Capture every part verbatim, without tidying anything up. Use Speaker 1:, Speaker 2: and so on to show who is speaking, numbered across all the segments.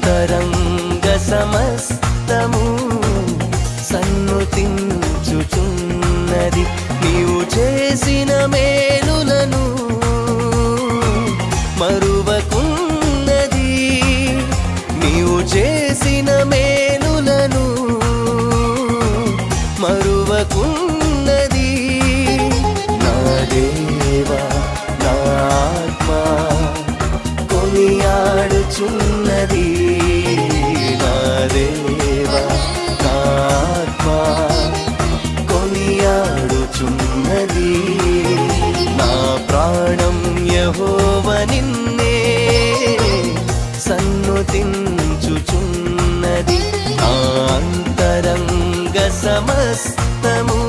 Speaker 1: అంతరంగ సమస్తము సన్నుతించుచున్నది. నీవు చేసిన మేలులను మరువకున్నది. నీవు చేసిన మేలులను మరువకున్నది. నా దేవా నా ఆత్మా కొనియాడుచున్నది. నా దేవా నా ఆత్మా కొనియాడుచున్నది. నా ప్రాణం యెహోవా నిన్నే సన్నుతించుచున్నది. నా అంతరంగ సమస్తము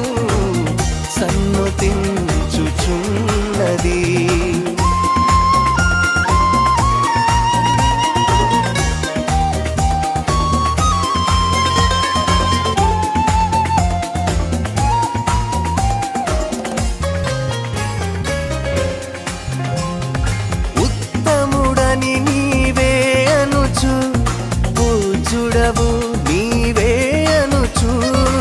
Speaker 1: సన్నుతించుచున్నది. ఉత్తముడని నీవే అనుచు, పూజ్యుడవు నీవే అనుచు,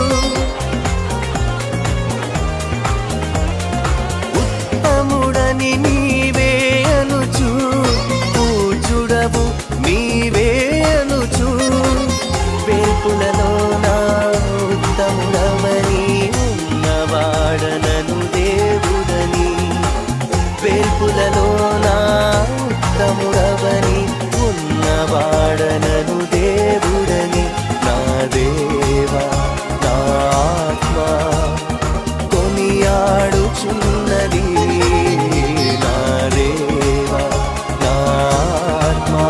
Speaker 1: ఉత్తముడని నీవే అనుచు, పూజ్యుడవు నీవే అనుచు, వేల్పులలో నా ఉత్తముడవని ఉన్నవాడనను దేవుడని, వేల్పులలో నా ఉత్తముడవని ఉన్నవాడనను దేవుడని. నా దేవా నా ఆత్మా కొనియాడుచున్నది. నా దేవా నా ఆత్మా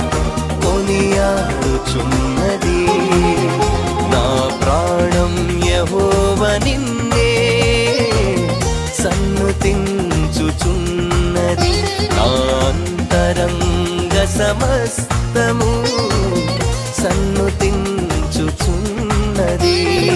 Speaker 1: కొనియాడుచున్నది. నా ప్రాణం యెహోవా నిన్నే సన్నుతించుచున్నది. నా అంతరంగ సమస్తము సన్నుతించుచున్నది.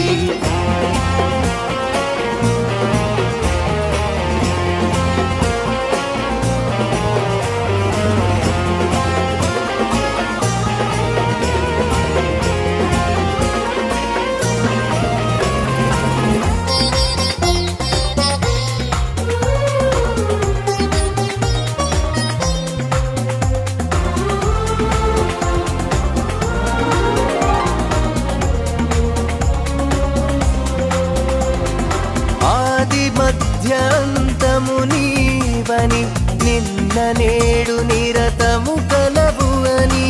Speaker 1: ఆది మధ్యాంతము నీవని, నిన్న నేడు నిరతము కలవు అని.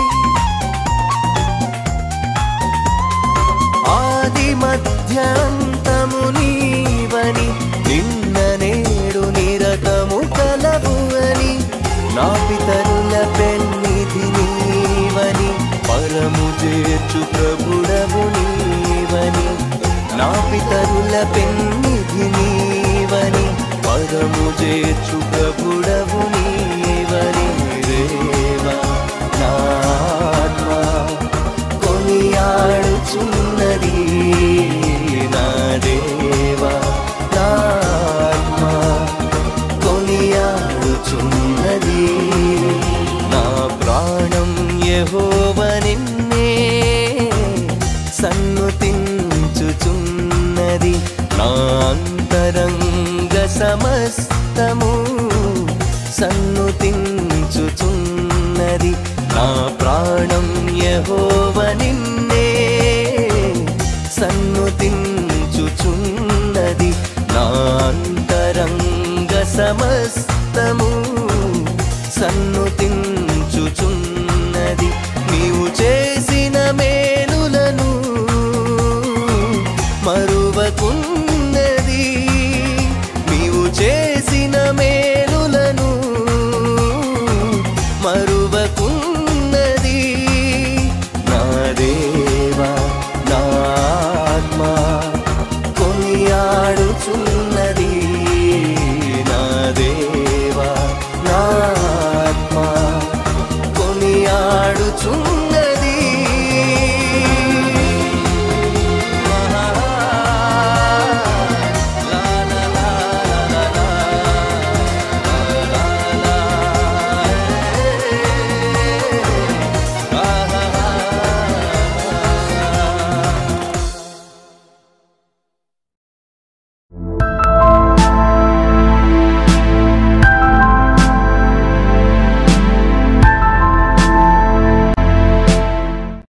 Speaker 1: ఆది మధ్యాంతము నీవని, నిన్న నేడు నిరతము కలవు అని. నా పితరుల పెన్నిధి నీవని, పరము చేర్చు ప్రభుడవు నీవని. నా పితరుల పెన్నిధి నీవని, పరము చేర్చు ప్రభుడవు నీవని. దేవా నా ఆత్మా కొనియాడుచున్నది. నా దేవా నా ఆత్మా కొనియాడుచున్నది. నా ప్రాణం యెహోవా నిన్నే సన్నుతించుచున్నది. నా అంతరంగ సమస్తము సన్నుతించుచున్నది. నా ప్రాణం యెహోవా నిన్నే సన్నుతించుచున్నది. నా అంతరంగ సమస్తము సన్నుతించుచున్నది. నీవు చేసిన మే